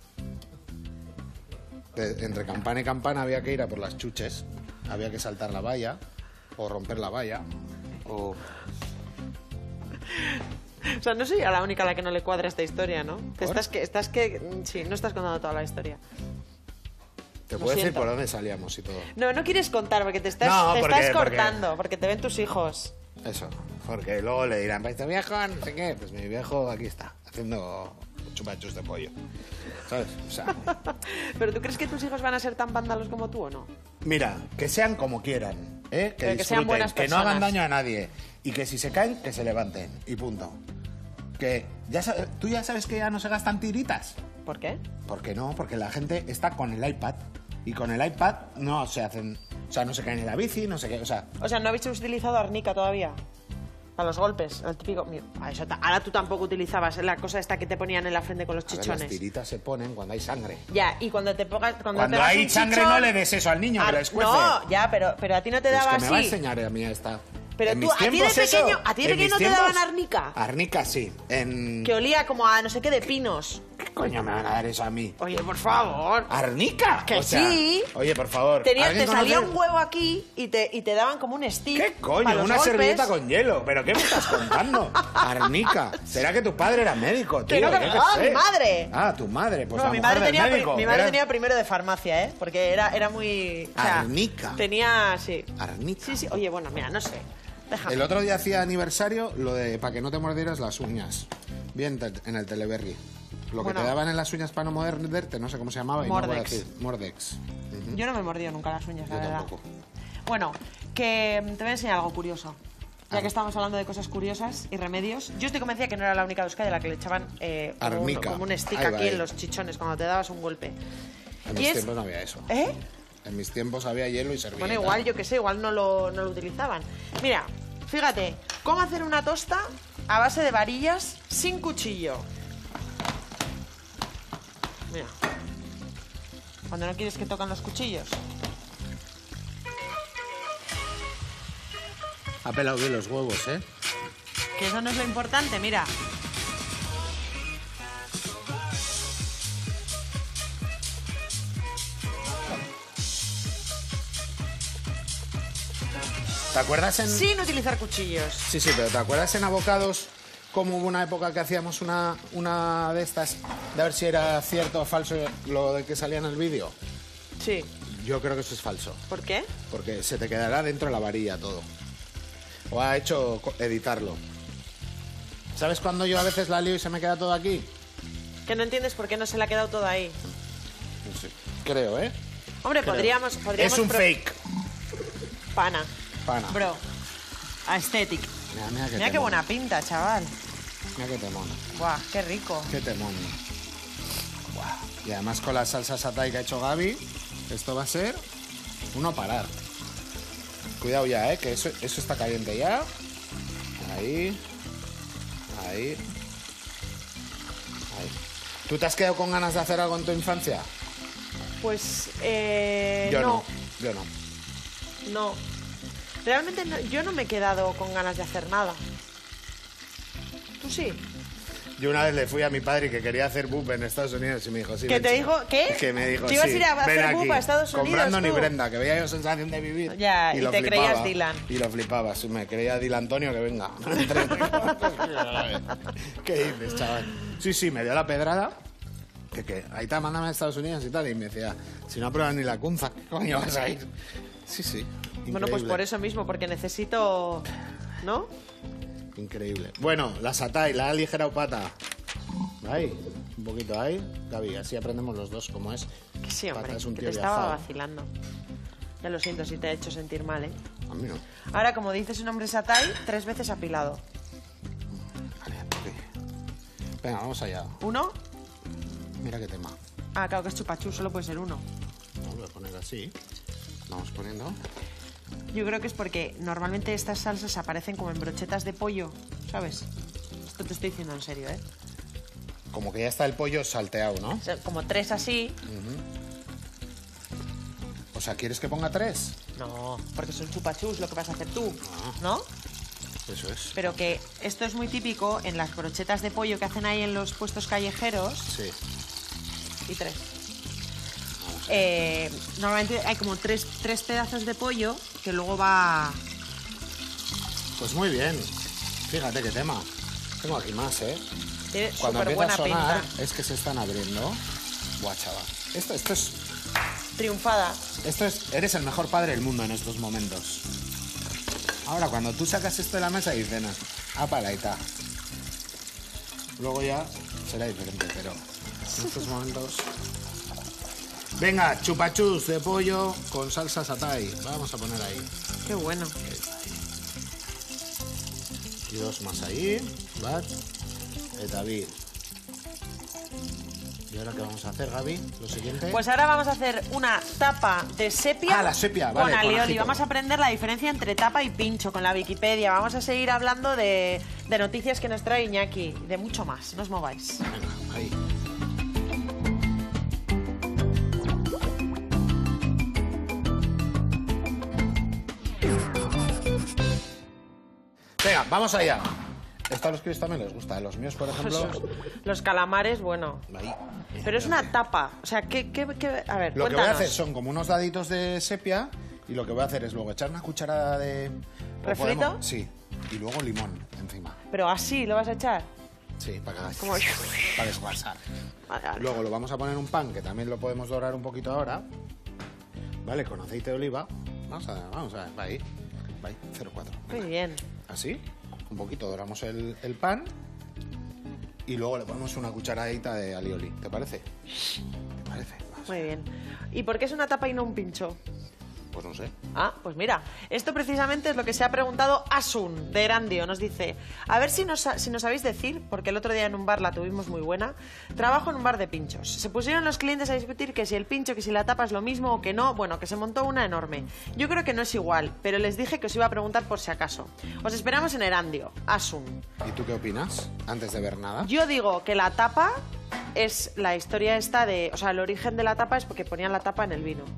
De- entre campana y campana había que ir a por las chuches. Había que saltar la valla, o romper la valla, o... O sea, no soy yo la única a la que no le cuadra esta historia, ¿no? Te ¿Por? estás que, estás que... Sí, no estás contando toda la historia. Te Lo puedo decir siento. por dónde salíamos y todo. No, no quieres contar porque te estás, No, te porque- estás porque- cortando, porque te ven tus hijos. Eso, porque luego le dirán, ¿este viejo? No sé qué. Pues mi viejo aquí está, haciendo chupachus de pollo. ¿Sabes? O sea, ¿Pero tú crees que tus hijos van a ser tan vándalos como tú o no? mira, que sean como quieran, ¿eh? Que Pero que sean disfruten, buenas que no hagan personas. daño a nadie. Y que si se caen, que se levanten. Y punto. Que ya sabes, tú ya sabes que ya no se gastan tiritas. ¿Por qué? ¿Por qué no? Porque la gente está con el iPad. Y con el iPad no se hacen... O sea, no se caen en la bici, no sé qué. O sea, O sea, ¿no habéis utilizado arnica todavía? Para los golpes, el típico... Mira, ah, eso ta- ahora tú tampoco utilizabas la cosa esta que te ponían en la frente con los a ver, chichones. las tiritas se ponen cuando hay sangre. Ya, y cuando te pongas... Cuando, Cuando te das hay un sangre chichón- no le des eso al niño, que Ah, le escuece. no, ya, pero, pero a ti no te Pero daba es que me va a así. enseñar a mí esta. Pero En tú, mis a ti de tiempos eso- pequeño- a ti de en pequeño mis no te tiempos, daban arnica. Arnica sí. En... Que olía como a no sé qué de pinos. ¿Qué coño me van a dar eso a mí? Oye, por favor. ¿Arnica? Que O sea, sí. Oye, por favor. Tenía, te ¿alguien salía conoce? un huevo aquí y te, y te daban como un stick. ¿Qué coño? para los Una golpes. servilleta con hielo. ¿Pero qué me estás contando? Arnica. ¿Será que tu padre era médico, tío? Que no, que Yo no, sé. mi madre. Ah, tu madre. Pues No, la mi mujer madre, del tenía, pri- médico. mi madre Era- tenía primero de farmacia, ¿eh? Porque era, era muy... o sea, Arnica. Tenía, sí. Arnica. Sí, sí. Oye, bueno, mira, no sé. Déjame. El otro día hacía aniversario lo de para que no te mordieras las uñas. Bien te- en el Teleberry. Lo Bueno. que te daban en las uñas para no morderte, no sé cómo se llamaba. Y no voy a Mordex. decir. Mordex. Ujú. Yo no me he mordido nunca las uñas, la Yo verdad. tampoco. Bueno, que mm, te voy a enseñar algo curioso. Ya Ah. que estamos hablando de cosas curiosas y remedios, yo estoy convencida que no era la única de Euskadi a la que le echaban eh, como, un, Arnica. como un stick Ahí va aquí ahí. en los chichones cuando te dabas un golpe. En Y mis es- tiempos no había eso. ¿Eh? En mis tiempos había hielo y servilleta. Bueno, igual, yo que sé, igual no lo, no lo utilizaban. Mira, fíjate, ¿cómo hacer una tosta a base de varillas sin cuchillo? Mira. Cuando no quieres que tocan los cuchillos. Ha pelado bien los huevos, ¿eh? Que eso no es lo importante, mira. ¿Te acuerdas en...? Sin utilizar cuchillos. Sí, sí, pero ¿te acuerdas en Avocados cómo hubo una época que hacíamos una, una de estas de a ver si era cierto o falso lo de que salía en el vídeo? Sí. Yo creo que eso es falso, ¿Por qué? porque se te quedará dentro de la varilla todo. O ha hecho co- editarlo. ¿Sabes cuando yo a veces la lío y se me queda todo aquí? Que no entiendes por qué no se le ha quedado todo ahí. No sé, creo, ¿eh? Hombre, Creo. podríamos, podríamos... Es un pro- fake. Pana. Pana. Bro. Aesthetic. Mira, mira, que Mira qué temón. buena pinta, chaval. Mira qué temón. Buah, qué rico. Qué temón. Guau. Y además con la salsa satay que ha hecho Gaby, esto va a ser uno parar. Cuidado ya, ¿eh? Que eso, eso está caliente ya. Ahí. Ahí. Ahí. ¿Tú te has quedado con ganas de hacer algo en tu infancia? Pues, eh... Yo no. no. Yo no. No. Realmente no- yo no me he quedado con ganas de hacer nada. ¿Tú sí? Yo una vez le fui a mi padre que quería hacer boop en Estados Unidos y me dijo, sí, ¿Que ven, te sí. dijo qué? Que me dijo, ¿Te ibas a sí, ir a hacer ven boop aquí, a Estados con Unidos, Brandon y tú? Brenda, que veía yo sensación de vivir. Ya, y lo te flipaba, creías Dylan. Y lo flipaba, sí, me creía Dylan Antonio, que venga. ¿Qué dices, chaval? Sí, sí, me dio la pedrada. Que, que, ahí está, mándame a Estados Unidos y tal. Y me decía, si no pruebas ni la cunza, ¿qué coño vas a ir? Sí, sí. Bueno, pues increíble. por eso mismo, porque necesito... ¿No? Increíble. Bueno, la satay, la ha aligerado pata. Ahí, un poquito ahí. Gaby, así aprendemos los dos cómo es. Que sí, hombre, Pata es un que tío te estaba viajado. vacilando. Ya lo siento si te he hecho sentir mal, ¿eh? A mí no. Ahora, como dice su nombre Satay, tres veces apilado. Vale, ok. Venga, vamos allá. ¿Uno? Mira qué tema. Ah, claro que es chupachú, solo puede ser uno. No, voy a poner así. Vamos poniendo. Yo creo que es porque normalmente estas salsas aparecen como en brochetas de pollo, ¿sabes? Esto te estoy diciendo en serio, ¿eh? Como que ya está el pollo salteado, ¿no? O sea, como tres así. O sea, ¿quieres que ponga tres? No, porque son chupachús lo que vas a hacer tú, Ah. ¿no? Eso es. Pero que esto es muy típico en las brochetas de pollo que hacen ahí en los puestos callejeros. Sí. Y tres. Eh, normalmente hay como tres, tres pedazos de pollo que luego va... Pues muy bien. Fíjate qué tema. Tengo aquí más, ¿eh? Tiene Cuando súper empieza a buena sonar, pinta. es que se están abriendo. Buah, chaval. Esto, esto es... Triunfada. Esto es... Eres el mejor padre del mundo en estos momentos. Ahora, cuando tú sacas esto de la mesa, dices, no, apalaita. Luego ya será diferente, pero en estos momentos... Venga, chupachus de pollo con salsa satay. Vamos a poner ahí. Qué bueno. Y dos más ahí. ¿Vale? David. ¿Y ahora qué vamos a hacer, Gaby? Lo siguiente. Pues ahora vamos a hacer una tapa de sepia. Ah, la sepia, vale, Con con alioli. ajito. Vamos a aprender la diferencia entre tapa y pincho con la Wikipedia. Vamos a seguir hablando de, de noticias que nos trae Iñaki. De mucho más. No os mováis. Venga, ahí. Venga, vamos allá. Esto a los críos también les gusta. Los míos, por ejemplo... Los calamares, bueno. Ahí. Pero es una tapa. O sea, ¿qué...? qué, qué? A ver, Lo que voy a cuéntanos. hacer son como unos daditos de sepia y lo que voy a hacer es luego echar una cucharada de... o ¿Refrito? podemos- Sí. Y luego limón encima. Pero así lo vas a echar. Sí, para que... Como- Para desguasar. Vale, vale. Luego lo vamos a poner en un pan, que también lo podemos dorar un poquito ahora. Vale, con aceite de oliva. Vamos a, vamos a ver, va ahí. Va ahí, cero cuatro. Muy bien. Así, un poquito doramos el, el pan y luego le ponemos una cucharadita de alioli. ¿Te parece? ¿Te parece? Vamos. Muy bien. ¿Y por qué es una tapa y no un pincho? Pues no sé. Ah, pues mira, esto precisamente es lo que se ha preguntado Asun, de Erandio. Nos dice, a ver si nos, sa- si nos sabéis decir, porque el otro día en un bar la tuvimos muy buena, trabajo en un bar de pinchos. Se pusieron los clientes a discutir que si el pincho, que si la tapa es lo mismo o que no, bueno, que se montó una enorme. Yo creo que no es igual, pero les dije que os iba a preguntar por si acaso. Os esperamos en Erandio, Asun. ¿Y tú qué opinas? Antes de ver nada. Yo digo que la tapa es la historia esta de... O sea, el origen de la tapa es porque ponían la tapa en el vino.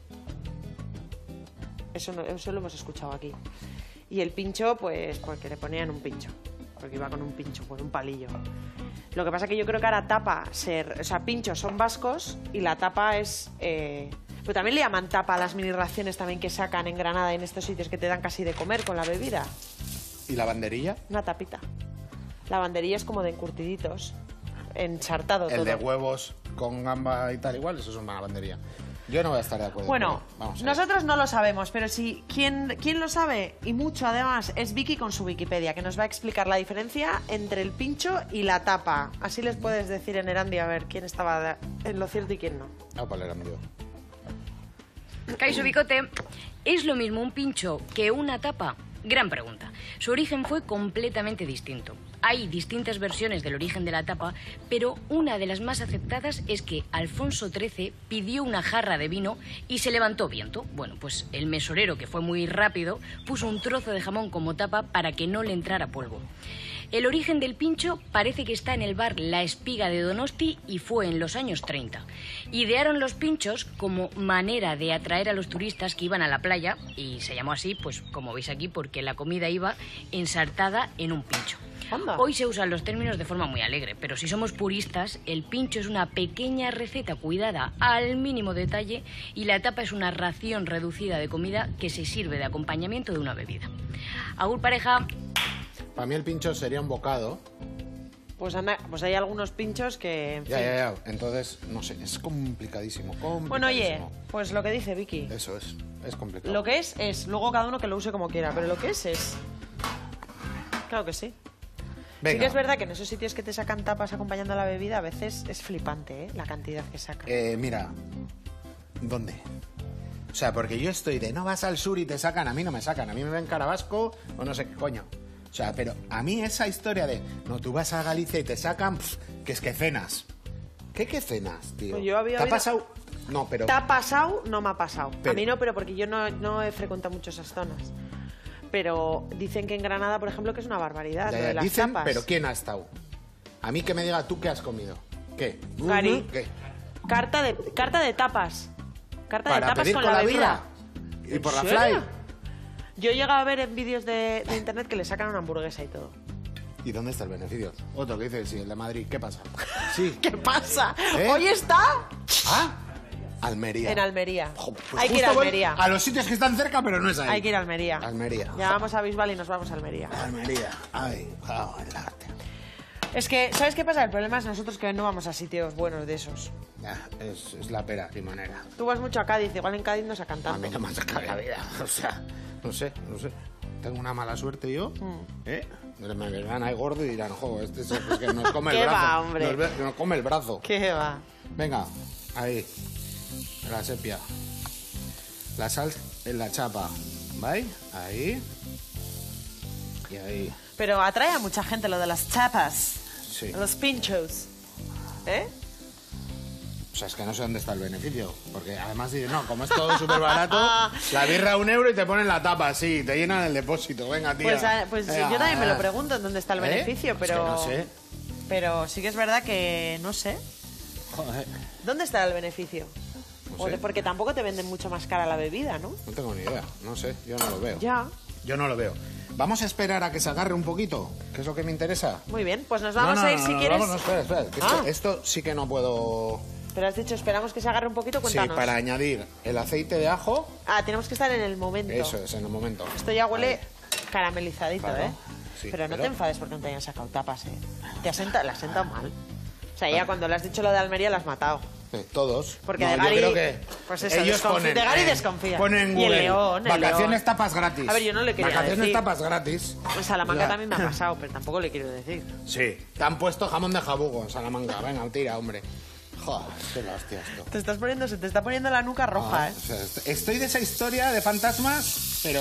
Eso, no- eso lo hemos escuchado aquí. Y el pincho, pues porque le ponían un pincho. Porque iba con un pincho, con un palillo. Lo que pasa es que yo creo que ahora tapa, ser, o sea, pinchos son vascos y la tapa es... Eh, pero también le llaman tapa a las mini raciones también que sacan en Granada y en estos sitios que te dan casi de comer con la bebida. ¿Y la banderilla? Una tapita. La banderilla es como de encurtiditos. Ensartado El todo. de huevos con gamba y tal, igual, eso es una banderilla. Yo no voy a estar de acuerdo. Bueno, pero vamos a ver. nosotros no lo sabemos, pero si quien, quien lo sabe, y mucho además, es Vicky con su Wikipedia, que nos va a explicar la diferencia entre el pincho y la tapa. Así les puedes decir en Erandia a ver quién estaba de- en lo cierto y quién no. Ah, para el cambio. Kaixo Bicote, ¿es lo mismo un pincho que una tapa? Gran pregunta. Su origen fue completamente distinto. Hay distintas versiones del origen de la tapa, pero una de las más aceptadas es que Alfonso trece pidió una jarra de vino y se levantó viento. Bueno, pues el mesorero, que fue muy rápido, puso un trozo de jamón como tapa para que no le entrara polvo. El origen del pincho parece que está en el bar La Espiga de Donosti y fue en los años treinta. Idearon los pinchos como manera de atraer a los turistas que iban a la playa y se llamó así, pues como veis aquí, porque la comida iba ensartada en un pincho. Anda. Hoy se usan los términos de forma muy alegre, pero si somos puristas, el pincho es una pequeña receta cuidada al mínimo detalle y la tapa es una ración reducida de comida que se sirve de acompañamiento de una bebida. Agur pareja. Para mí el pincho sería un bocado. Pues, anda- pues hay algunos pinchos que... en Ya, fin. ya, ya. Entonces, no sé, es complicadísimo. complicadísimo. Bueno, oye, pues lo que dice Vicky. Eso es, es complicado. Lo que es, es. Luego cada uno que lo use como quiera, pero lo que es, es. Claro que sí. Venga. Sí que es verdad que en esos sitios que te sacan tapas acompañando a la bebida, a veces es flipante, ¿eh? La cantidad que sacan. Eh, mira, ¿dónde? O sea, porque yo estoy de no vas al sur y te sacan, a mí no me sacan, a mí me ven Carabasco o no sé qué coño. O sea, pero a mí esa historia de no, tú vas a Galicia y te sacan, pff, que es que cenas. ¿Qué que cenas, tío? Pues yo había ¿Te ha oído- pasado? No, pero... ¿Te ha pasado? No me ha pasado. Pero- A mí no, pero porque yo no, no he frecuentado mucho esas zonas. Pero dicen que en Granada, por ejemplo, que es una barbaridad Ya, lo ya, de las dicen, tapas. pero ¿quién ha estado? A mí que me diga tú qué has comido. ¿Qué? Gary. ¿Qué? Carta de, carta de tapas. Carta de ¿Para tapas pedir con, con la la bebida. birra? ¿Y por la ¿En fly? serio? Yo he llegado a ver en vídeos de, de internet que le sacan una hamburguesa y todo. ¿Y dónde está el beneficio? Otro que dice, sí, el de Madrid. ¿Qué pasa? Sí. ¿Qué pasa? ¿Eh? Hoy está ¿Ah? Almería. en Almería. Jo, pues Hay que ir a justo voy Almería. A los sitios que están cerca, pero no es ahí. Hay que ir a Almería. Almería. Ya vamos a Bisbal y nos vamos a Almería. Almería. Ay, cago en la hostia. Es que, ¿sabes qué pasa? El problema es nosotros que no vamos a sitios buenos de esos. Ya, es, es la pera, y manera. Tú vas mucho a Cádiz, igual en Cádiz no sacan A tanto. mí no me ha sacado la vida. O sea, no sé, no sé. Tengo una mala suerte yo, Mm. ¿eh? Me verán ahí gordo y dirán, jo, este es, es que nos come el ¿Qué brazo. va, hombre? Nos, ve- nos come el brazo. ¿Qué va? Venga, ahí. La sepia. La sal en la chapa. ¿Vais? Ahí. Y ahí. Pero atrae a mucha gente lo de las chapas, Sí. los pinchos. ¿Eh? O sea, es que no sé dónde está el beneficio. Porque además dicen, no, como es todo súper barato, la birra a un euro y te ponen la tapa, sí, te llenan el depósito. Venga, tía. Pues, ah, pues Venga. yo también me lo pregunto en dónde está el ¿Eh? beneficio, Es pero... que no sé. Pero sí que es verdad que no sé. Joder, ¿Dónde está el beneficio? No O sé. de- porque tampoco te venden mucho más cara la bebida, ¿no? no tengo ni idea. No sé, yo no lo veo. Ya. Yo no lo veo. Vamos a esperar a que se agarre un poquito, que es lo que me interesa. Muy bien, pues nos vamos No, no, a ir no, si no, quieres. Vamos, no, espera, espera. que Ah. Esto, esto sí que no puedo... Pero has dicho, esperamos que se agarre un poquito, Sí, cuéntanos. para añadir el aceite de ajo, Ah, tenemos que estar en el momento. eso es, en el momento. Esto ya huele Ahí. caramelizadito, Claro, ¿eh? sí, pero no pero- te enfades porque no te hayan sacado tapas, ¿eh? Te has senta- la has sentado mal. O sea, ya cuando le has dicho lo de Almería la has matado. Eh, todos. Porque No, de yo Gary- creo que pues eso, ellos desconfía- ponen, de Gary eh, desconfía. Ponen en Y el Google, León, el vacaciones León. tapas gratis. A ver, yo no le quería Vacaciones decir. tapas gratis. En Salamanca O sea, también me ha pasado, pero tampoco le quiero decir. Sí, te han puesto jamón de jabugo en Salamanca. Venga, tira, hombre. Joder, qué la hostia esto. Te estás poniendo, se te está poniendo la nuca roja, Ah, ¿eh? o sea, est- estoy de esa historia de fantasmas, pero...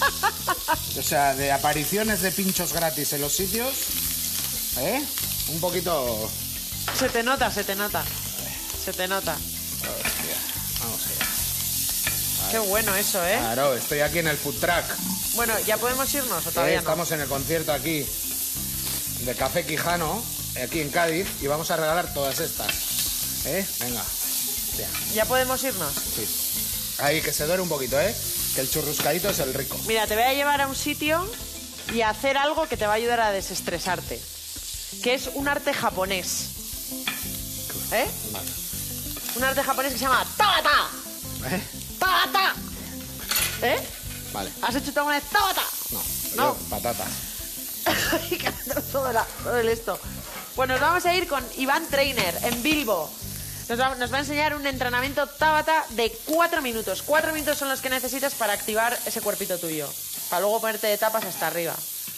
o sea, de apariciones de pinchos gratis en los sitios. ¿Eh? Un poquito... Se te nota, se te nota. Se te nota. Hostia, vamos allá. Qué bueno eso, ¿eh? Claro, estoy aquí en el food truck. Bueno, ¿ya podemos irnos o Eh, todavía no? Estamos en el concierto aquí de Café Quijano, aquí en Cádiz, y vamos a regalar todas estas. ¿Eh? Venga. Ya, ¿Ya podemos irnos? sí. Ahí, que se duele un poquito, ¿eh? Que el churruscadito es el rico. Mira, te voy a llevar a un sitio y a hacer algo que te va a ayudar a desestresarte. Que es un arte japonés. ¿Eh? Vale. Un arte japonés que se llama Tabata. ¿Eh? ¡Tabata! ¿Eh? Vale. ¿Has hecho tú alguna vez Tabata? No, No. yo, patatas. Ay, que todo, la- todo el esto. Pues nos vamos a ir con Iván Trainer en Bilbo. Nos va, nos va a enseñar un entrenamiento Tabata de cuatro minutos. Cuatro minutos son los que necesitas para activar ese cuerpito tuyo. Para luego ponerte de tapas hasta arriba.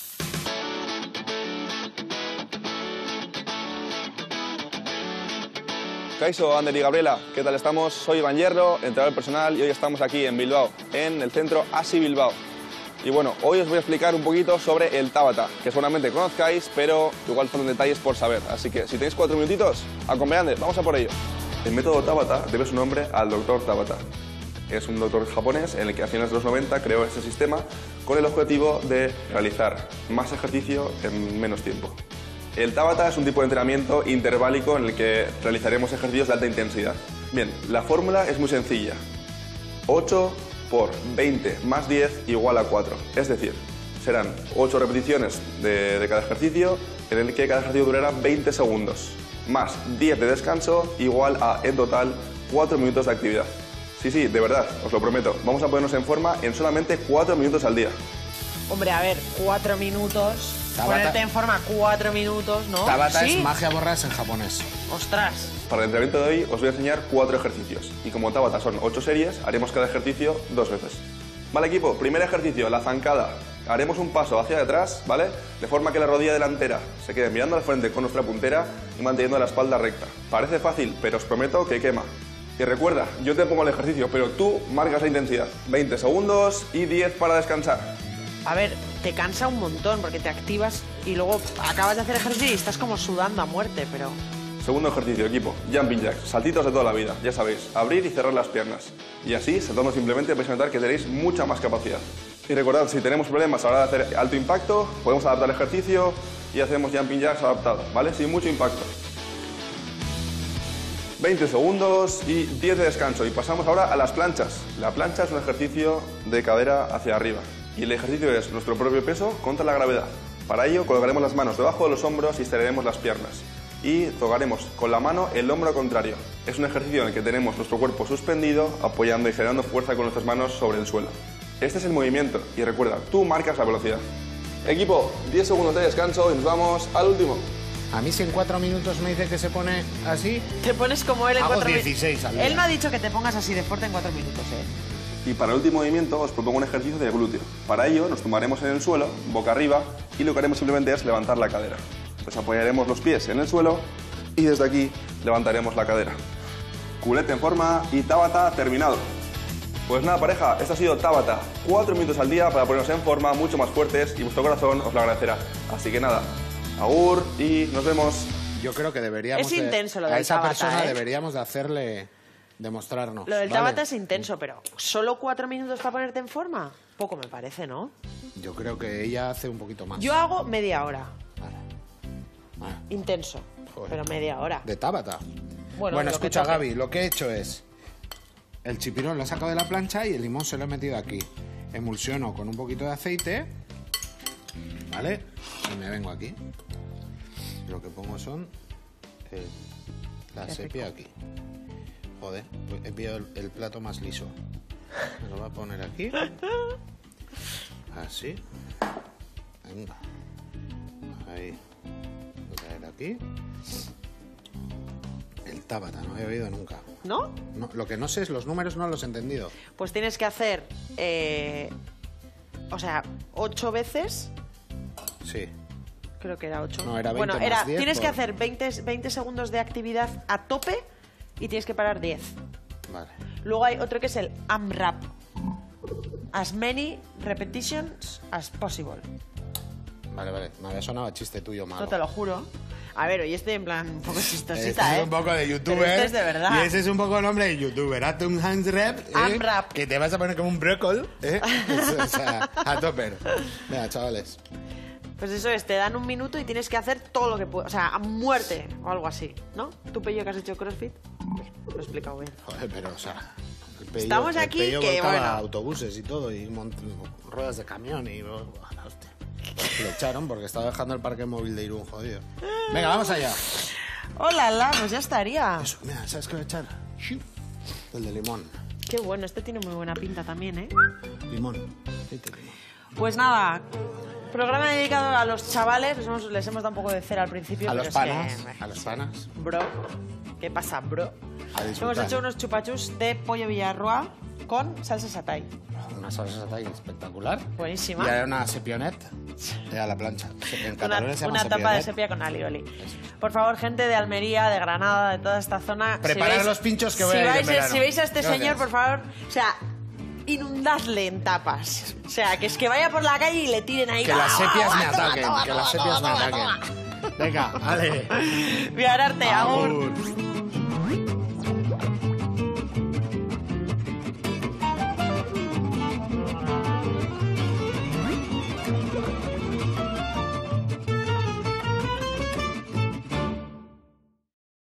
Kaixo, Ander y Gabriela, ¿qué tal estamos? Soy Iván Hierro, entrenador personal, y hoy estamos aquí en Bilbao, en el centro ASI Bilbao. Y bueno, hoy os voy a explicar un poquito sobre el Tabata, que seguramente conozcáis, pero igual faltan detalles por saber. Así que si tenéis cuatro minutitos, acompañadme, vamos a por ello. El método Tabata debe su nombre al doctor Tabata. Es un doctor japonés en el que a finales de los noventa creó este sistema con el objetivo de realizar más ejercicio en menos tiempo. El Tabata es un tipo de entrenamiento interválico en el que realizaremos ejercicios de alta intensidad. Bien, la fórmula es muy sencilla. ocho por veinte más diez igual a cuatro. Es decir, serán ocho repeticiones de, de cada ejercicio en el que cada ejercicio durará veinte segundos. Más diez de descanso igual a, en total, cuatro minutos de actividad. Sí, sí, de verdad, os lo prometo. Vamos a ponernos en forma en solamente cuatro minutos al día. Hombre, a ver, cuatro minutos. Tabata. Ponerte en forma cuatro minutos, ¿no? Tabata ¿Sí? es magia borras en japonés. Ostras. Para el entrenamiento de hoy os voy a enseñar cuatro ejercicios. Y como Tabata son ocho series, haremos cada ejercicio dos veces. Vale, equipo, primer ejercicio, la zancada. Haremos un paso hacia atrás, ¿vale? De forma que la rodilla delantera se quede mirando al frente con nuestra puntera y manteniendo la espalda recta. Parece fácil, pero os prometo que quema. Y recuerda, yo te pongo el ejercicio, pero tú marcas la intensidad. veinte segundos y diez para descansar. A ver, te cansa un montón porque te activas y luego acabas de hacer ejercicio y estás como sudando a muerte, pero... Segundo ejercicio, equipo. Jumping jacks, saltitos de toda la vida. Ya sabéis, abrir y cerrar las piernas. Y así, saltando simplemente, vais a notar que tenéis mucha más capacidad. Y recordad, si tenemos problemas a la hora de hacer alto impacto, podemos adaptar el ejercicio y hacemos jumping jacks adaptados, ¿vale? Sin mucho impacto. veinte segundos y diez de descanso. Y pasamos ahora a las planchas. La plancha es un ejercicio de cadera hacia arriba. Y el ejercicio es nuestro propio peso contra la gravedad. Para ello, colocaremos las manos debajo de los hombros y estiraremos las piernas. Y tocaremos con la mano el hombro contrario. Es un ejercicio en el que tenemos nuestro cuerpo suspendido, apoyando y generando fuerza con nuestras manos sobre el suelo. Este es el movimiento. Y recuerda, tú marcas la velocidad. Equipo, diez segundos de descanso y nos vamos al último. A mí si en cuatro minutos me dice que se pone así... Te pones como él en Hago cuatro minutos. dieciséis al día. Él no ha dicho que te pongas así de fuerte en cuatro minutos, ¿eh? Y para el último movimiento os propongo un ejercicio de glúteo. Para ello nos tumbaremos en el suelo, boca arriba, y lo que haremos simplemente es levantar la cadera. Pues apoyaremos los pies en el suelo y desde aquí levantaremos la cadera. Culete en forma y Tabata terminado. Pues nada, pareja, esto ha sido Tabata. Cuatro minutos al día para ponernos en forma, mucho más fuertes, y vuestro corazón os lo agradecerá. Así que nada, agur y nos vemos. Yo creo que deberíamos... Es de- intenso lo A del esa Tabata, persona ¿eh? deberíamos de hacerle... demostrarnos. Lo del ¿vale? Tabata es intenso, pero ¿solo cuatro minutos para ponerte en forma? Poco me parece, ¿no? Yo creo que ella hace un poquito más. Yo hago media hora. Vale. Vale. Intenso, Joder. pero media hora. De Tabata. Bueno, Bueno, lo que escucha, toque. Gaby, lo que he hecho es... El chipirón lo he sacado de la plancha y el limón se lo he metido aquí. Emulsiono con un poquito de aceite. ¿Vale? Y me vengo aquí. Lo que pongo son... eh, la Qué sepia aquí. Joder, pues he pillado el, el plato más liso. Me lo voy a poner aquí. Así. Venga. Ahí. Voy a traer aquí. El Tabata, no había oído nunca. ¿No? No, lo que no sé es los números, no los he entendido. Pues tienes que hacer, eh, o sea, ocho veces. Sí. Creo que era ocho. No, era veinte Bueno, más era, diez tienes que por- hacer veinte, veinte segundos de actividad a tope y tienes que parar diez. Vale. Luego hay otro que es el AMRAP. As many repetitions as possible. Vale, vale. Me había sonado a chiste tuyo malo. No te lo juro. A ver, hoy estoy en plan un poco Este chistosita, es ¿eh? un poco de youtuber. Pero este es de verdad. Y ese es un poco el nombre de youtuber. Hazte un hands rap. ¿eh? Unwrap. Que te vas a poner como un brócoli. ¿eh? O sea, a toper. Venga, chavales. Pues eso es, te dan un minuto y tienes que hacer todo lo que puedas. O sea, a muerte o algo así, ¿no? ¿Tú, Pello, que has hecho CrossFit? Pues lo he explicado bien. Joder, pero, o sea... el Pello- Estamos el aquí Pello que, volcaba bueno. autobuses y todo, y mont- ruedas de camión y... oh, hostia. Lo echaron porque estaba dejando el parque móvil de Irún, jodido. Venga, vamos allá. ¡Hola, la! Pues ya estaría. Eso, mira, ¿sabes qué voy a echar? Shiu. El de limón. Qué bueno, este tiene muy buena pinta también, ¿eh? Limón. Aceite de limón. Pues nada, programa dedicado a los chavales. Les hemos, les hemos dado un poco de cera al principio. A pero los es panas. que- A los panas. Bro, ¿qué pasa, bro? A disfrutar. Hemos hecho unos chupachus de pollo villarroa con salsa satay. Una salsa satay espectacular. Buenísima. Y ahora una sepionet a la plancha. En Una, Cataluña se llama una tapa de sepionet. sepia con alioli. Por favor, gente de Almería, de Granada, de toda esta zona. Preparad si veis- los pinchos que voy si a ir en vais, verano. Si veis a este Gracias. señor, por favor, o sea, inundadle en tapas. O sea, que es que vaya por la calle y le tiren ahí. Que las ¡Toma, sepias me toma, toma, ataquen. toma, Que las toma, sepias me toma, ataquen. toma! Venga, vale. Voy a orarte, agur. Agur.